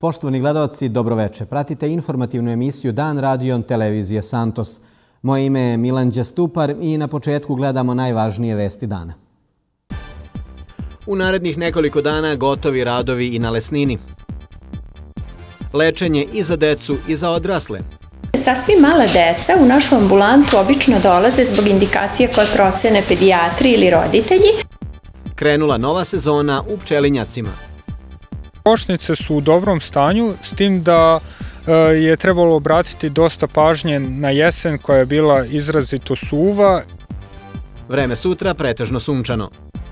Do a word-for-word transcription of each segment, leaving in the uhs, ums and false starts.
Poštovani gledalci, dobroveče. Pratite informativnu emisiju Dan radio televizije Santos. Moje ime je Milan Đastupar i na početku gledamo najvažnije vesti dana. U narednih nekoliko dana gotovi radovi i na Lesnini. Lečenje i za decu i za odrasle. Sasvim mala deca u našu ambulantu obično dolaze zbog indikacije koje procene pedijatri ili roditelji. Krenula nova sezona u pčelinjacima. Košnice su u dobrom stanju, s tim da je trebalo obratiti dosta pažnje na jesen koja je bila izrazito suva. Vreme sutra pretežno sunčano.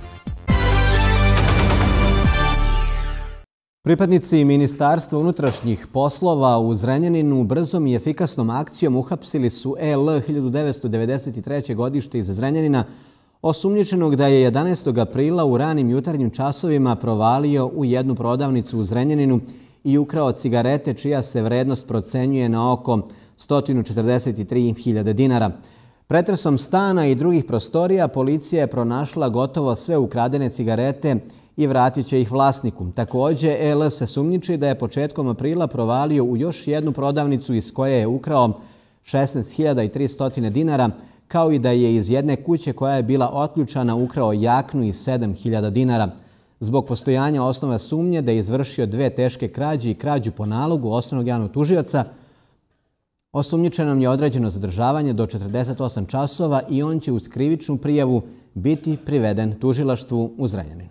Pripadnici Ministarstva unutrašnjih poslova u Zrenjaninu brzom i efikasnom akcijom uhapsili su E L hiljadu devetsto devedeset treće godište iz Zrenjanina, osumnjičenog da je jedanaestog aprila u ranim jutarnjim časovima provalio u jednu prodavnicu u Zrenjaninu i ukrao cigarete čija se vrednost procenjuje na oko sto četrdeset tri hiljade dinara. Pretresom stana i drugih prostorija policija je pronašla gotovo sve ukradene cigarete i vratit će ih vlasniku. Također, E L se sumnjiči da je početkom aprila provalio u još jednu prodavnicu iz koje je ukrao šesnaest hiljada tristo dinara, kao i da je iz jedne kuće koja je bila otključana ukrao jaknu i sedam hiljada dinara. Zbog postojanja osnova sumnje da je izvršio dve teške krađe i krađu po nalogu osnovnog javnog tužioca, osumnjičenom je određeno zadržavanje do četrdeset osam časova i on će uz krivičnu prijavu biti priveden tužilaštvu u Zrenjaninu.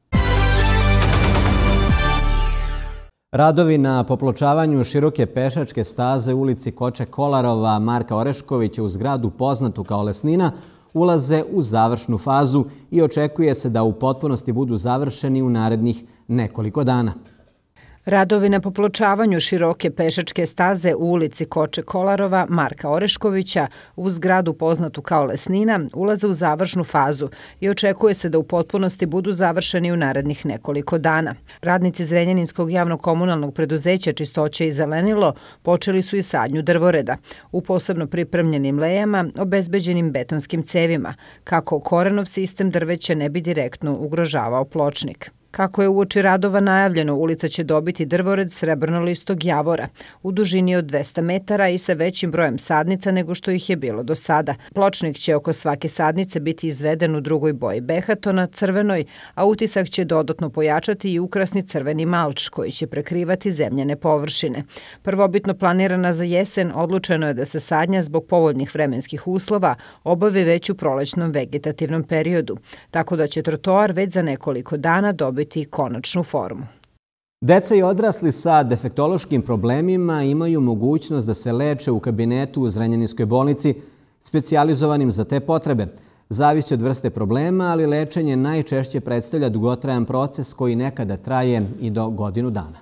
Radovi na popločavanju široke pešačke staze u ulici Koče Kolarova Marka Oreškovića u zgradu poznatu kao Lesnina ulaze u završnu fazu i očekuje se da u potpunosti budu završeni u narednih nekoliko dana. Radovi na popločavanju široke pešačke staze u ulici Koče Kolarova Marka Oreškovića u zgradu poznatu kao Lesnina ulaze u završnu fazu i očekuje se da u potpunosti budu završeni u narednih nekoliko dana. Radnici Zrenjaninskog javno-komunalnog preduzeća Čistoće i zelenilo počeli su i sadnju drvoreda u posebno pripremljenim lejama obezbeđenim betonskim cevima, kako korenov sistem drveća ne bi direktno ugrožavao pločnik. Kako je uoči radova najavljeno, ulica će dobiti drvored srebrnolistog javora u dužini od dvesta metara i sa većim brojem sadnica nego što ih je bilo do sada. Pločnik će oko svake sadnice biti izveden u drugoj boji behatona, crvenoj, a utisak će dodatno pojačati i ukrasni crveni malč koji će prekrivati zemljane površine. Prvobitno planirana za jesen, odlučeno je da se sadnja zbog povoljnih vremenskih uslova obavi već u prolećnom vegetativnom periodu, tako da će trotoar već za nekoliko dana dobiti konačnu formu. Deca i odrasli sa defektološkim problemima imaju mogućnost da se leče u kabinetu u Zrenjaninskoj bolnici specijalizovanim za te potrebe. Zavisi od vrste problema, ali lečenje najčešće predstavlja dugotrajan proces koji nekada traje i do godinu dana.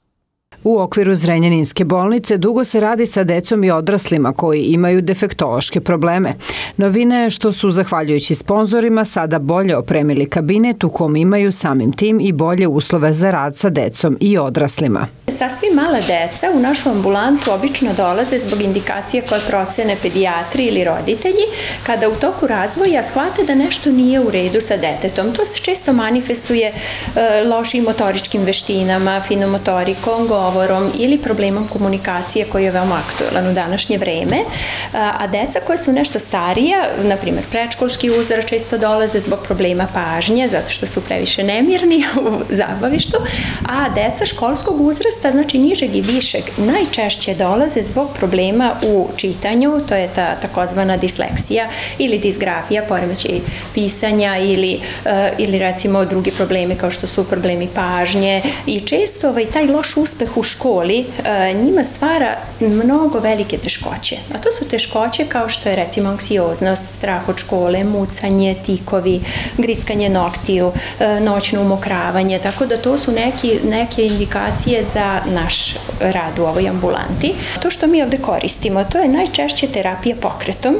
U okviru Zrenjaninske bolnice dugo se radi sa decom i odraslima koji imaju defektološke probleme. Novina je što su, zahvaljujući sponzorima, sada bolje opremili kabinet u kom imaju samim tim i bolje uslove za rad sa decom i odraslima. Sasvim mala deca u našu ambulantu obično dolaze zbog indikacije koje procene pedijatri ili roditelji, kada u toku razvoja shvate da nešto nije u redu sa detetom. To se često manifestuje lošim motoričkim veštinama, finomotorikom, govorom ili problemom komunikacije koji je veoma aktuelan u današnje vreme, a deca koja su nešto starija, na primjer predškolski uzrast, često dolaze zbog problema pažnje, zato što su previše nemirni u zabavištu, a deca školskog uzrasta, znači nižeg i višeg, najčešće dolaze zbog problema u čitanju, to je ta takozvana disleksija ili disgrafija, poremećaj pisanja ili, ili recimo drugi problemi kao što su problemi pažnje i često ovaj, taj loš uspeh u školi njima stvara mnogo velike teškoće. A to su teškoće kao što je recimo anksioznost, strah od škole, mucanje, tikovi, grickanje noktiju, noćno umokravanje, tako da to su neki, neke indikacije za naš rad u ovoj ambulanti. To što mi ovde koristimo, to je najčešće terapija pokretom,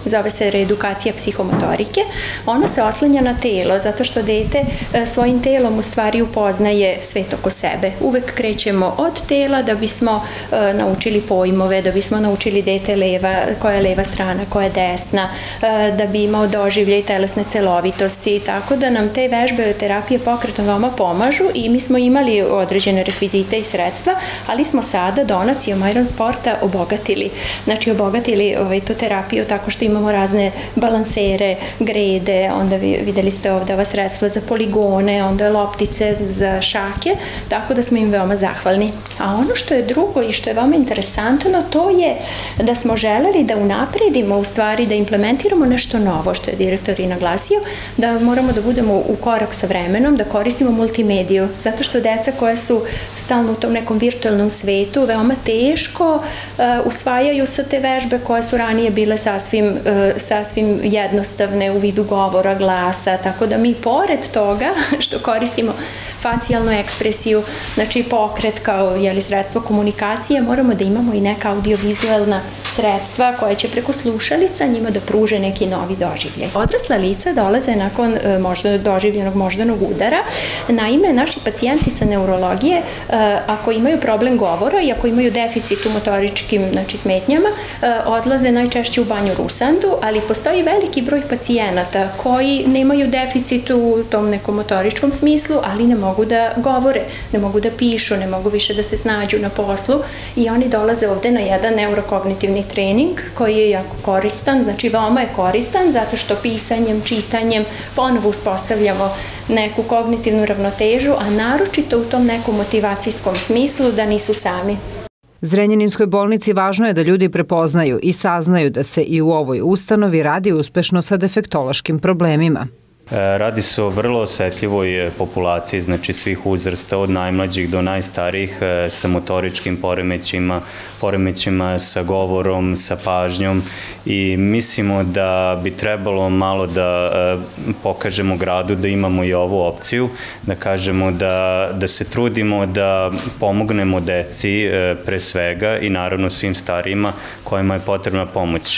zove se reedukacija psihomotorike. Ona se oslanja na telo, zato što dete svojim telom u stvari upoznaje svet oko sebe. Uvek krećemo od tela da bismo naučili pojmove, da bismo naučili dete leva, koja je leva strana, koja je desna, da bi imao doživljaj telesne celovitosti, tako da nam te vežbe terapije pokretom veoma pomažu i mi smo imali određene rekvizite i sredstva, ali smo sada donacijom Iron Sporta obogatili. Znači, obogatili ovaj, tu terapiju tako što imamo razne balansere, grede, onda vi, videli ste ovde ova sredstva za poligone, onda loptice za šake, tako da smo im veoma zahvalni. A ono što je drugo i što je veoma interesantno, to je da smo želeli da unapredimo, u stvari da implementiramo nešto novo, što je direktor i naglasio, da moramo da budemo u korak sa vremenom, da koristimo multimediju, zato što deca koja su stalno u tom nekom virtualnom svetu veoma teško uh, usvajaju se te vežbe koje su ranije bile sasvim, uh, sasvim jednostavne u vidu govora, glasa, tako da mi pored toga što koristimo facijalnu ekspresiju, znači pokret kao jeli, sredstvo komunikacije, moramo da imamo i neka audiovizualna sredstva koja će preko slušalica njima da pruže neki novi doživljaj. Odrasla lica dolaze nakon e, možda doživljenog moždanog udara. Naime, naši pacijenti sa neurologije, e, ako imaju problem govora i ako imaju deficit u motoričkim znači, smetnjama, e, odlaze najčešće u banju Rusandu, ali postoji veliki broj pacijenata koji nemaju deficit u tom nekom motoričkom smislu, ali ne mogu da govore, ne mogu da pišu, ne mogu više da se snađu na poslu i oni dolaze ovde na jedan neurokognitivni trening koji je jako koristan, znači veoma je koristan zato što pisanjem, čitanjem ponovo uspostavljamo neku kognitivnu ravnotežu, a naročito u tom nekom motivacijskom smislu da nisu sami. Zrenjaninskoj bolnici važno je da ljudi prepoznaju i saznaju da se i u ovoj ustanovi radi uspešno sa defektološkim problemima. Radi se o vrlo osetljivoj populaciji, znači svih uzrasta, od najmlađih do najstarijih, sa motoričkim poremećima, poremećima sa govorom, sa pažnjom i mislimo da bi trebalo malo da pokažemo gradu da imamo i ovu opciju, da kažemo da, da se trudimo da pomognemo deci pre svega i naravno svim starijima kojima je potrebna pomoć.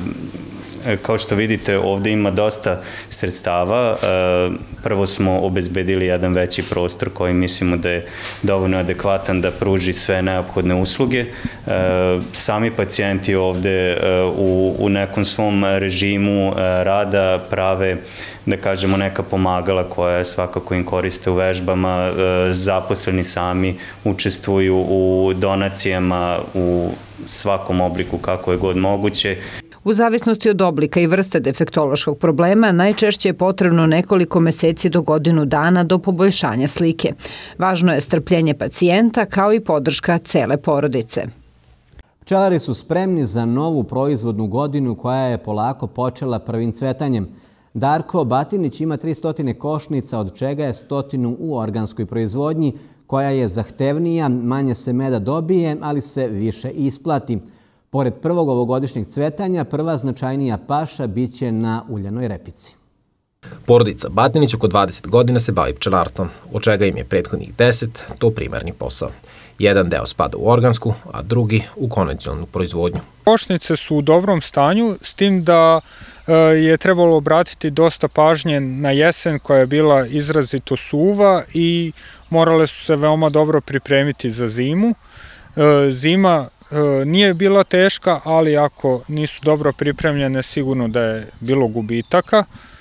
Kao što vidite, ovde ima dosta sredstava. Prvo smo obezbedili jedan veći prostor koji mislimo da je dovoljno adekvatan da pruži sve neophodne usluge. Sami pacijenti ovde u, u nekom svom režimu rada prave, da kažemo, neka pomagala koja svakako im koriste u vežbama. Zaposleni sami učestvuju u donacijama u svakom obliku kako je god moguće. U zavisnosti od oblika i vrste defektološkog problema, najčešće je potrebno nekoliko meseci do godinu dana do poboljšanja slike. Važno je strpljenje pacijenta kao i podrška cele porodice. Pčelari su spremni za novu proizvodnu godinu koja je polako počela prvim cvetanjem. Darko Batinić ima tristo košnica, od čega je stotinu u organskoj proizvodnji, koja je zahtevnija, manje se meda dobije, ali se više isplati. Pored prvog ovogodišnjeg cvetanja, prva značajnija paša biće na uljanoj repici. Porodica Batinić oko dvadeset godina se bavi pčelarstvom, od čega im je prethodnih deset to primarni posao. Jedan deo spada u organsku, a drugi u konvencionalnu proizvodnju. Košnice su u dobrom stanju, s tim da je trebalo obratiti dosta pažnje na jesen koja je bila izrazito suva i morale su se veoma dobro pripremiti za zimu. Zima nije bila teška, ali ako nisu dobro pripremljene, sigurno da je bilo gubitaka.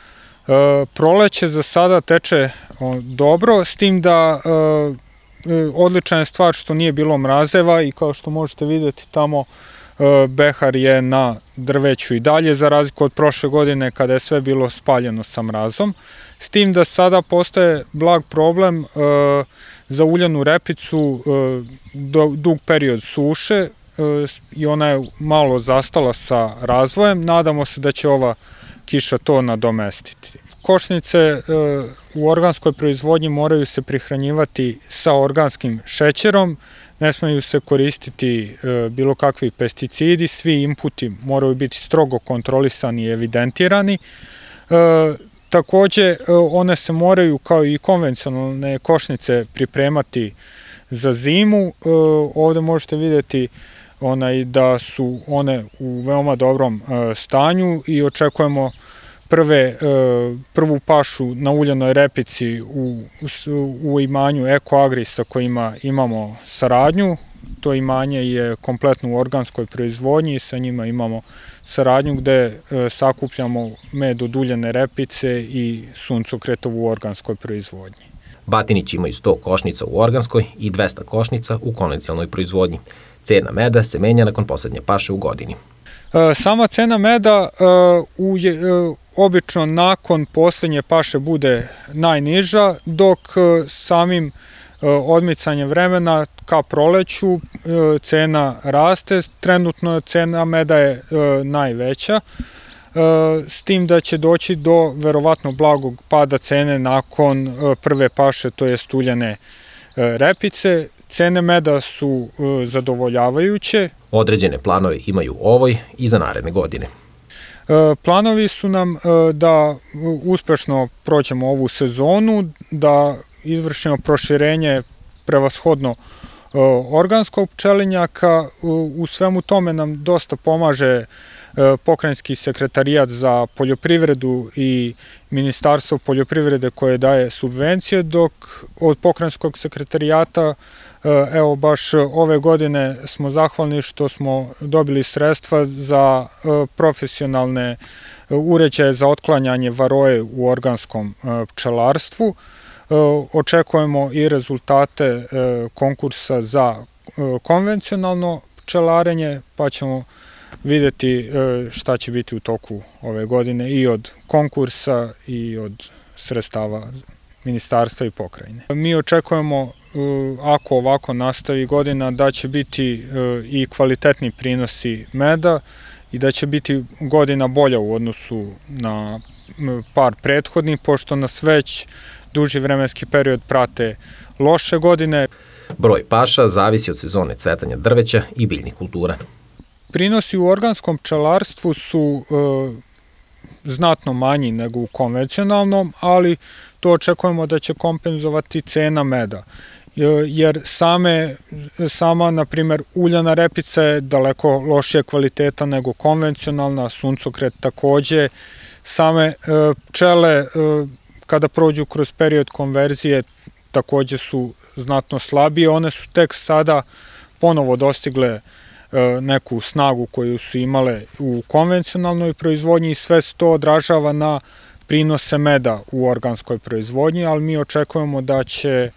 Proleće za sada teče dobro, s tim da odlična je stvar što nije bilo mrazeva i kao što možete vidjeti tamo behar je na drveću i dalje, za razliku od prošle godine kada je sve bilo spaljeno sa mrazom. S tim da sada postaje blag problem za uljanu repicu, dug period suše i ona je malo zastala sa razvojem. Nadamo se da će ova kiša to nadomestiti. Košnice u organskoj proizvodnji moraju se prihranjivati sa organskim šećerom, ne smeju se koristiti bilo kakvi pesticidi, svi inputi moraju biti strogo kontrolisani i evidentirani. Takođe, one se moraju, kao i konvencionalne košnice, pripremati za zimu. Ovde možete vidjeti onaj, da su one u veoma dobrom stanju i očekujemo prve, prvu pašu na uljanoj repici u, u imanju Eko Agri sa kojima imamo saradnju. To imanje je kompletno u organskoj proizvodnji i sa njima imamo saradnju gde sakupljamo med od uljane repice i suncokretovu u organskoj proizvodnji. Batinići imaju sto košnica u organskoj i dvesta košnica u konvencionalnoj proizvodnji. Cena meda se menja nakon poslednje paše u godini. Sama cena meda u je, obično nakon poslednje paše bude najniža, dok samim odmicanjem vremena ka proleću cena raste. Trenutno cena meda je najveća, s tim da će doći do verovatno blagog pada cene nakon prve paše, to je uljane repice. Cene meda su zadovoljavajuće. Određene planove imaju u ovoj i za naredne godine. Planovi su nam da uspešno prođemo ovu sezonu, da izvršimo proširenje prevashodno organskog pčelinjaka. U svemu tome nam dosta pomaže Pokrajinski sekretarijat za poljoprivredu i Ministarstvo poljoprivrede koje daje subvencije, dok od Pokrajinskog sekretarijata evo baš ove godine smo zahvalni što smo dobili sredstva za profesionalne uređaje za otklanjanje varoje u organskom pčelarstvu. Očekujemo i rezultate konkursa za konvencionalno pčelarenje, pa ćemo videti šta će biti u toku ove godine i od konkursa i od sredstava ministarstva i pokrajine. Mi očekujemo, ako ovako nastavi godina, da će biti i kvalitetni prinosi meda i da će biti godina bolja u odnosu na par prethodnih, pošto nas već duži vremenski period prate loše godine. Broj paša zavisi od sezone cvetanja drveća i biljnih kultura. Prinosi u organskom pčelarstvu su e, znatno manji nego u konvencionalnom, ali to očekujemo da će kompenzovati cena meda. E, jer same, sama, na primer, uljana repica je daleko lošije kvaliteta nego konvencionalna, suncokret takođe. Same e, pčele, e, kada prođu kroz period konverzije, takođe su znatno slabije. One su tek sada ponovo dostigle neku snagu koju su imale u konvencionalnoj proizvodnji i sve se to odražava na prinose meda u organskoj proizvodnji, ali mi očekujemo da će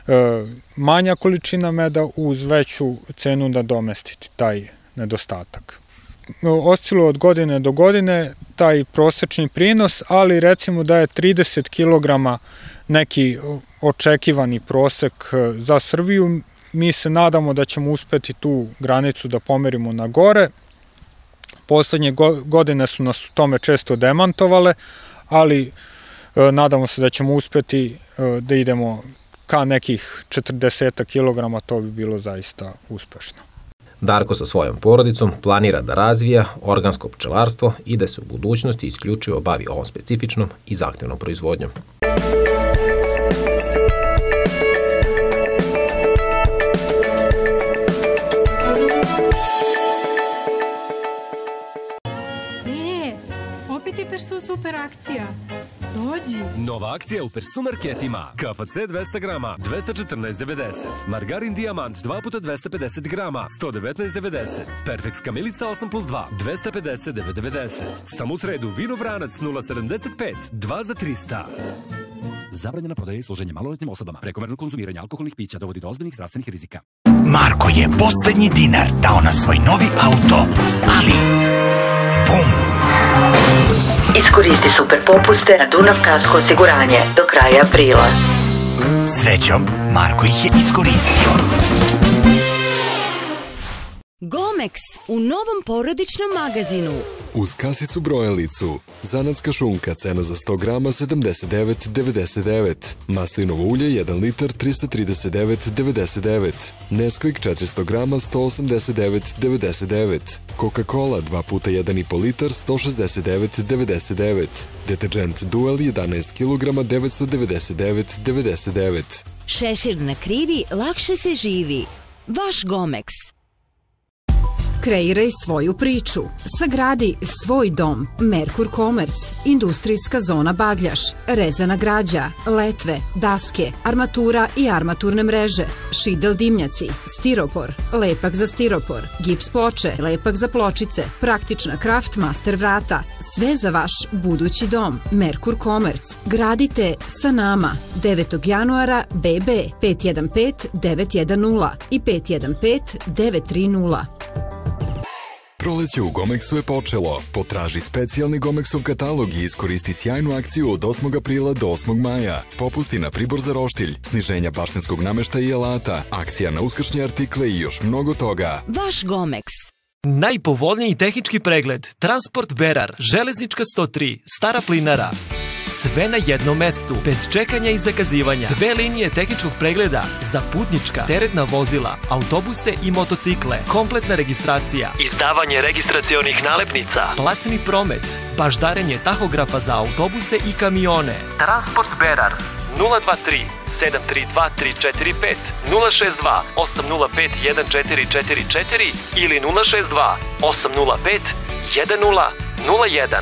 manja količina meda uz veću cenu nadomestiti taj nedostatak. Osciluje od godine do godine taj prosečni prinos, ali recimo da je trideset kilograma neki očekivani prosek za Srbiju. Mi se nadamo da ćemo uspeti tu granicu da pomerimo na gore. Poslednje godine su nas u tome često demantovale, ali nadamo se da ćemo uspeti da idemo ka nekih četrdeset kilograma, to bi bilo zaista uspešno. Darko sa svojom porodicom planira da razvija organsko pčelarstvo i da se u budućnosti isključivo bavi ovom specifičnom i zahtevnom proizvodnjom. Persu super akcija. Dođi. Nova akcija u Persu marketima. K F C dvesta grama, dvesta četrnaest devedeset. Margarin Diamant dva puta dvesta pedeset grama, sto devetnaest devedeset. Perfex Kamilica osam plus dva, dvesta pedeset devet devedeset. Samo u sredu Vino Vranac nula sedamdeset pet, dva za trista. Zabranjena prodaja i služenje maloletnim osobama. Prekomerno konzumiranje alkoholnih pića dovodi do ozbiljnih zdravstvenih rizika. Marko je poslednji dinar dao na svoj novi auto, ali bum! Iskoristi super popuste na Dunav Kasko osiguranje do kraja aprila. Srećom, Marko ih je iskoristio. Gomex u novom porodičnom magazinu. Uz kasicu brojalicu, zanatska šunka, cena za sto grama sedamdeset devet devedeset devet. Maslinovo ulje jedan litar trista trideset devet devedeset devet. Nesquik četiristo grama sto osamdeset devet devedeset devet. Coca-Cola dva puta jedan i po litar sto šezdeset devet devedeset devet. Deterđent Duel jedanaest kilograma devetsto devedeset devet devedeset devet. Šešir na krivi, lakše se živi. Vaš Gomex. Kreiraj svoju priču. Sagradi svoj dom. Merkur Komerc. Industrijska zona Bagljaš. Rezana građa. Letve. Daske. Armatura i armaturne mreže. Šidel dimnjaci. Stiropor. Lepak za stiropor. Gips ploče. Lepak za pločice. Praktična Kraft Master vrata. Sve za vaš budući dom. Merkur Komerc. Gradite sa nama. devetog januara B B pet jedan pet devet jedan nula i pet jedan pet devet tri nula. Proleće u Gomexu je počelo. Potraži specijalni Gomexov katalog i iskoristi sjajnu akciju od osmog aprila do osmog maja. Popusti na pribor za roštilj, sniženja baštenskog nameštaja i alata, akcija na uskršnje artikle i još mnogo toga. Vaš Gomex. Najpovoljniji tehnički pregled. Transport Berar, Železnička sto tri, Stara Plinara. Sve na jednom mestu, bez čekanja i zakazivanja. Dve linije tehničkog pregleda za putnička, teretna vozila, autobuse i motocikle. Kompletna registracija, izdavanje registracionih nalepnica, platni promet, baždarenje tahografa za autobuse i kamione. Transport Berar nula dva tri sedam tri dva tri četiri pet, nula šest dva osam nula pet jedan četiri četiri četiri ili nula šest dva osam nula pet jedan nula nula jedan.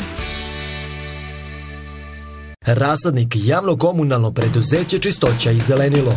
Rasadnik javno komunalno preduzeće Čistoća i zelenilo.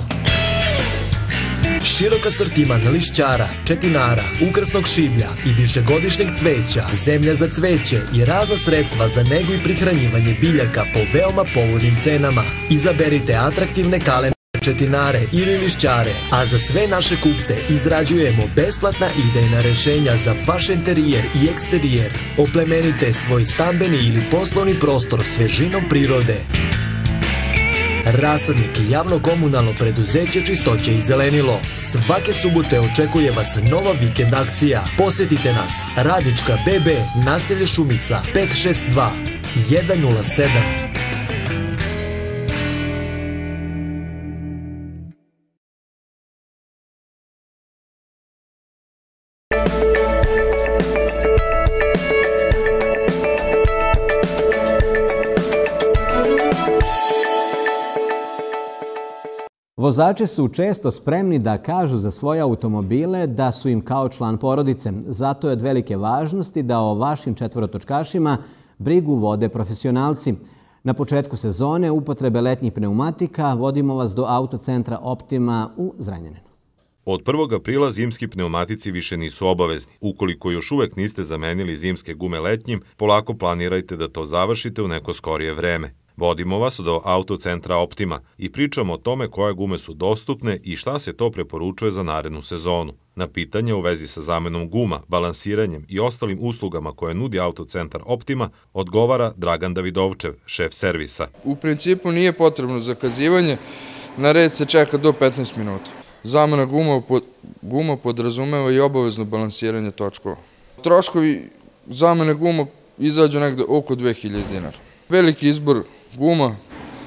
Širok asortiman lišćara, četinara, ukrasnog šiblja i višegodišnjeg cveća, zemlja za cveće i razna sredstva za negu i prihranjivanje biljaka po veoma povoljnim cenama. Izaberite atraktivne kalene četinare ili lišćare, a za sve naše kupce izrađujemo besplatna idejna rešenja za vaš interijer i eksterijer. Oplemenite svoj stambeni ili poslovni prostor svežinom prirode. Rasadnik javno komunalno preduzeće Čistoće i zelenilo. Svake subote očekuje vas nova vikend akcija. Posjetite nas. Radnička B B, naselje Šumica, pet šest dva jedan nula sedam. Vozači su često spremni da kažu za svoje automobile da su im kao član porodice. Zato je od velike važnosti da o vašim četvorotočkašima brigu vode profesionalci. Na početku sezone upotrebe letnjih pneumatika vodimo vas do autocentra Optima u Zrenjaninu. Od prvog aprila zimski pneumatici više nisu obavezni. Ukoliko još uvek niste zamenili zimske gume letnjim, polako planirajte da to završite u neko skorije vreme. Vodimo vas do autocentra Optima i pričamo o tome koje gume su dostupne i šta se to preporučuje za narednu sezonu. Na pitanje u vezi sa zamenom guma, balansiranjem i ostalim uslugama koje nudi autocentar Optima odgovara Dragan Davidovčev, šef servisa. U principu nije potrebno zakazivanje, na red se čeka do petnaest minuta. Zamena guma, guma podrazumeva i obavezno balansiranje točkova. Troškovi zamene guma izađu negde oko dve hiljade dinara. Veliki izbor guma,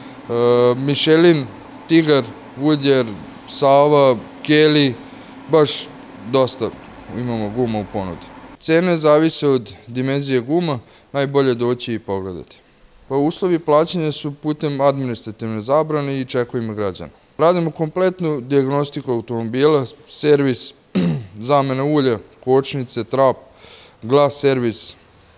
Michelin, Tigar, Goodyear, Sava, Kelly, baš dosta imamo guma u ponudi. Cene zavise od dimenzije guma, najbolje doći i pogledati. Pa uslovi plaćanja su putem administrativne zabrane i čekovima građana. Radimo kompletnu dijagnostiku automobila, servis, zamena ulja, kočnice, trap, glas servis,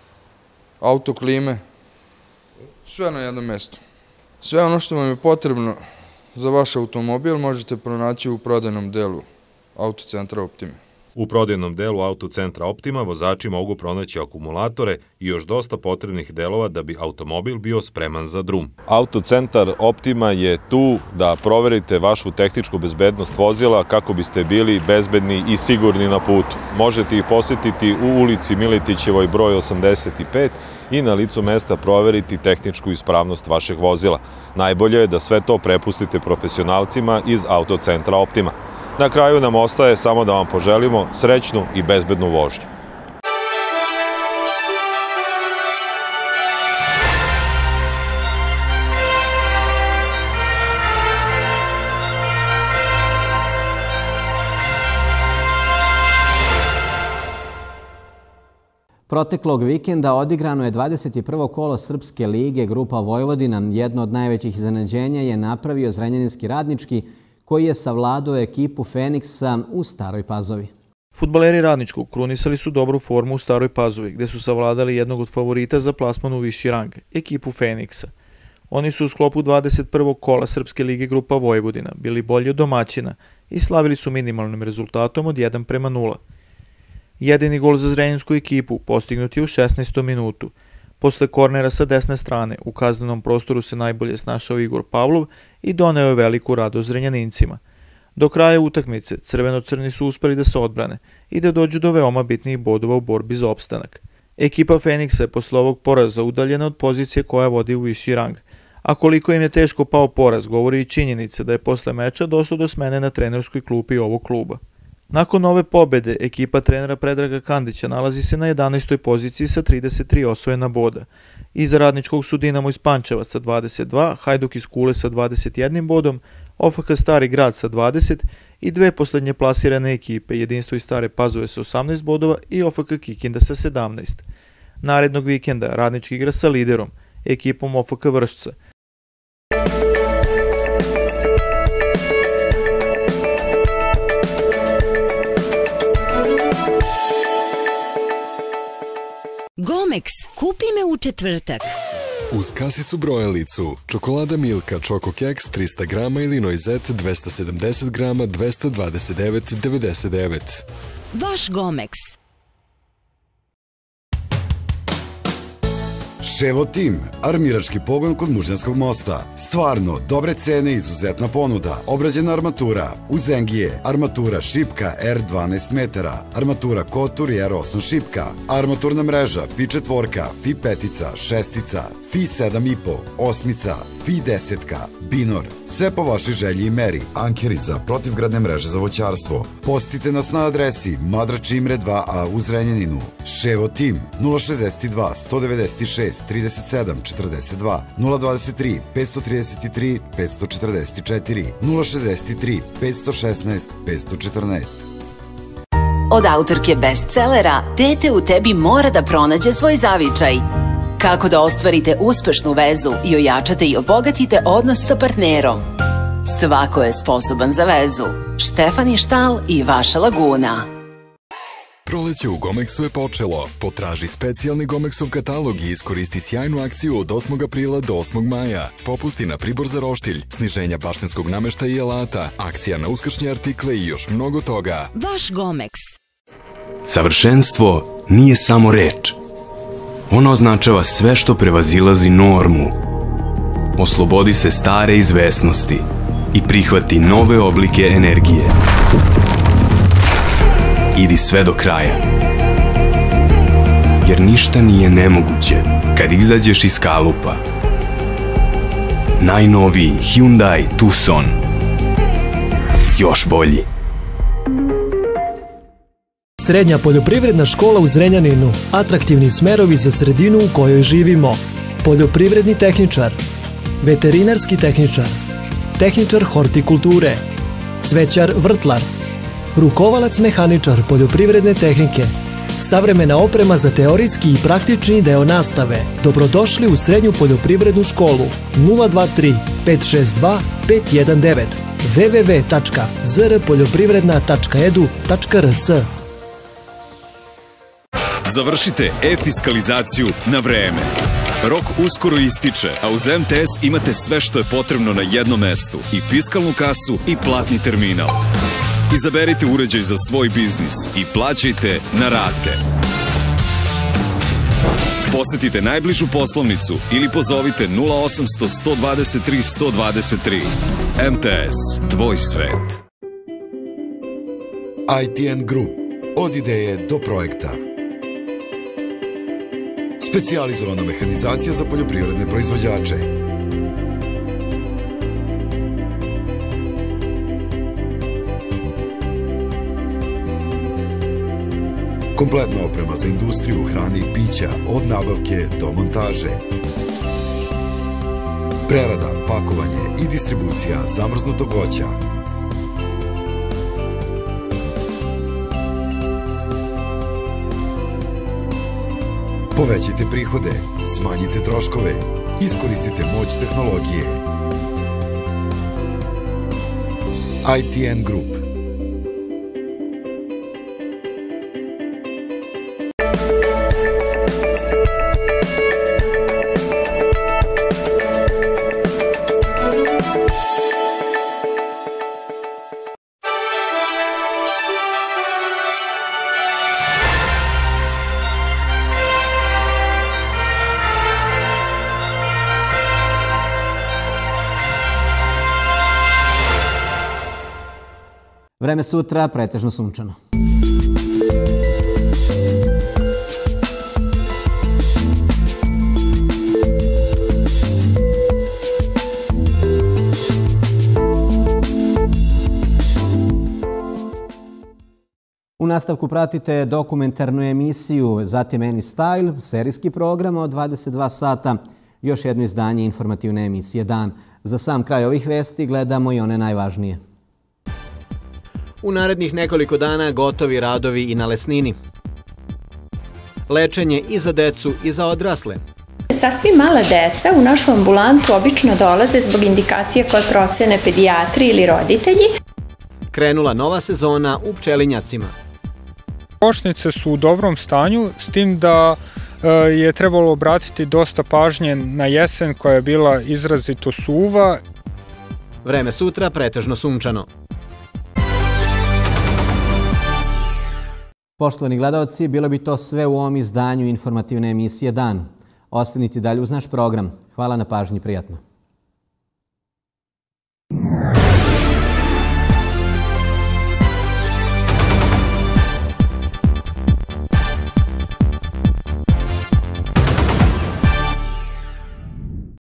autoklime, sve na jednom mjestu. Sve ono što vam je potrebno za vaš automobil možete pronaći u prodajnom delu autocentra Optima. U prodajnom delu autocentra Optima vozači mogu pronaći akumulatore i još dosta potrebnih delova da bi automobil bio spreman za drum. Autocentar Optima je tu da proverite vašu tehničku bezbednost vozila kako biste bili bezbedni i sigurni na putu. Možete ih posjetiti u ulici Miletićevoj broj osamdeset pet i na licu mesta proveriti tehničku ispravnost vašeg vozila. Najbolje je da sve to prepustite profesionalcima iz autocentra Optima. Na kraju nam ostaje samo da vam poželimo srećnu i bezbednu vožnju. Proteklog vikenda odigrano je dvadeset prvo kolo Srpske lige Grupa Vojvodina. Jedno od najvećih iznenađenja je napravio zrenjaninski Radnički, koji je savladao ekipu Feniksa u Staroj Pazovi. Fudbaleri Radničkog krunisali su dobru formu u Staroj Pazovi, gde su savladali jednog od favorita za plasman u viši rang, ekipu Feniksa. Oni su u sklopu dvadeset prvog kola Srpske lige grupa Vojvodina bili bolji od domaćina i slavili su minimalnim rezultatom od jedan prema nula. Jedini gol za zrenjansku ekipu postignut je u šesnaestom minutu. Posle kornera sa desne strane u kaznenom prostoru se najbolje snašao Igor Pavlov i doneo je veliku radost zrenjanincima. Do kraja utakmice crveno-crni su uspeli da se odbrane i da dođu do veoma bitnih bodova u borbi za opstanak. Ekipa Feniksa je posle ovog poraza udaljena od pozicije koja vodi u viši rang, a koliko im je teško pao poraz govori i činjenica da je posle meča došlo do smene na trenerskoj klupi ovog kluba. Nakon ove pobede, ekipa trenera Predraga Kandića nalazi se na jedanaestoj poziciji sa trideset tri osvojena boda. Iza Radničkog su Dinamo iz Pančeva sa dvadeset dva, Hajduk iz Kule sa dvadeset jednim bodom, O F K Stari Grad sa dvadeset i dve poslednje plasirane ekipe, Jedinstvo iz Stare Pazove sa osamnaest bodova i O F K Kikinda sa sedamnaest. Narednog vikenda Radnički igra sa liderom, ekipom O F K Vršca. Gomex, kupi me u četvrtak. Uz kasicu brojalicu, čokolada Milka Choco Keks trista grama ili Noizet dvesta sedamdeset grama dvesta dvadeset devet devedeset devet. Vaš Gomex. Ševo Tim, armirački pogon kod Mužnjanskog mosta. Stvarno, dobre cene i izuzetna ponuda. Obrađena armatura, Uzengije, armatura šipka R dvanaest metara, armatura Kotur i R osam šipka, armaturna mreža Fi četvorka, Fi petica, šestica, Fi sedam i po, osmica, Fi desetka, Binor. Sve po vašoj želji i meri. Ankeri za protivgradne mreže za voćarstvo. Posjetite nas na adresi Madrač Imre dva A u Zrenjaninu. Ševo Tim, nula šezdeset dva, sto devedeset šest, trideset sedam, četrdeset dva, nula dvadeset tri, petsto trideset tri, petsto četrdeset četiri, nula šezdeset tri, petsto šesnaest, petsto četrnaest. Od autorke bestsellera Dete u tebi mora da pronađe svoj zavičaj. Kako da ostvarite uspešnu vezu i ojačate i obogatite odnos sa partnerom. Svako je sposoban za vezu. Štefani Štal i vaša Laguna. Proleće u Gomexu je počelo. Potraži specijalni Gomexov katalog i iskoristi sjajnu akciju od osmog aprila do osmog maja. Popusti na pribor za roštilj, sniženja baštenskog nameštaja i alata, akcija na uskršnje artikle i još mnogo toga. Vaš Gomex. Savršenstvo nije samo reč. Ono označava sve što prevazilazi normu. Oslobodi se stare izvesnosti i prihvati nove oblike energije. Idi sve do kraja. Jer ništa nije nemoguće kad izađeš iz kalupa. Najnoviji Hyundai Tucson. Još bolji. Srednja poljoprivredna škola u Zrenjaninu. Atraktivni smerovi za sredinu u kojoj živimo. Poljoprivredni tehničar. Veterinarski tehničar. Tehničar hortikulture. Cvećar vrtlar. Rukovalac mehaničar poljoprivredne tehnike. Savremena oprema za teorijski i praktični deo nastave. Dobrodošli u Srednju poljoprivrednu školu. nula dva tri, pet šest dva, pet jedan devet. w w w tačka z r poljoprivredna tačka e d u tačka r s. Završite e-fiskalizaciju na vreme. Rok uskoro ističe, a uz M T S imate sve što je potrebno na jednom mestu. I fiskalnu kasu i platni terminal. Izaberite uređaj za svoj biznis i plaćajte na rate. Posetite najbližu poslovnicu ili pozovite nula osamsto, sto dvadeset tri, sto dvadeset tri. M T S, tvoj svet. I T N Group. Od ideje do projekta. Specijalizovana mehanizacija za poljoprivredne proizvođače. Kompletna oprema za industriju hrane i pića, od nabavke do montaže. Prerada, pakovanje i distribucija zamrznutog voća. Povećajte prihode, smanjite troškove, iskoristite moć tehnologije. I T N Group. Vreme sutra pretežno sunčano. U nastavku pratite dokumentarnu emisiju Zatim Any Style, serijski program od dvadeset dva sata, još jedno izdanje informativne emisije Dan. Za sam kraj ovih vesti gledamo i one najvažnije. U narednih nekoliko dana gotovi radovi i na Lesnini. Lečenje i za decu i za odrasle. Sasvim mala deca u našu ambulantu obično dolaze zbog indikacije koje procene pedijatri ili roditelji. Krenula nova sezona u pčelinjacima. Košnice su u dobrom stanju, s tim da je trebalo obratiti dosta pažnje na jesen koja je bila izrazito suva. Vreme sutra pretežno sunčano. Poštovani gledalci, bilo bi to sve u ovom izdanju informativne emisije Dan. Ostanite dalje uz naš program. Hvala na pažnji, prijatno.